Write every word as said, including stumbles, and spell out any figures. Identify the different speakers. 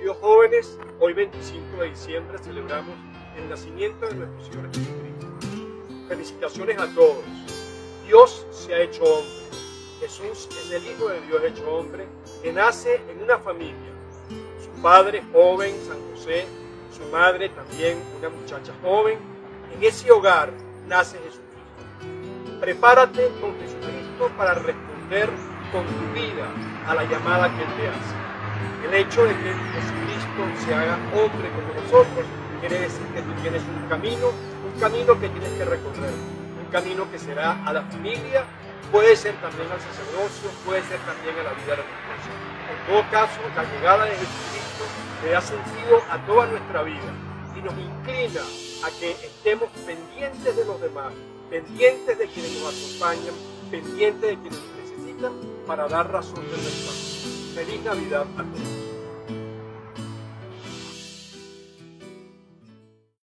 Speaker 1: Queridos jóvenes, hoy veinticinco de diciembre celebramos el nacimiento de nuestro Señor Jesucristo. Felicitaciones a todos. Dios se ha hecho hombre. Jesús es el Hijo de Dios hecho hombre, que nace en una familia. Su padre joven, San José, su madre también una muchacha joven. En ese hogar nace Jesucristo. Prepárate con Jesucristo para responder con tu vida a la llamada que Él te hace. El hecho de que Jesucristo se haga hombre como nosotros quiere decir que tú tienes un camino, un camino que tienes que recorrer, un camino que será a la familia, puede ser también al sacerdocio, puede ser también a la vida religiosa. En todo caso, la llegada de Jesucristo le da sentido a toda nuestra vida y nos inclina a que estemos pendientes de los demás, pendientes de quienes nos acompañan, pendientes de quienes nos necesitan para dar razón de nuestra vida. Feliz Navidad a todos.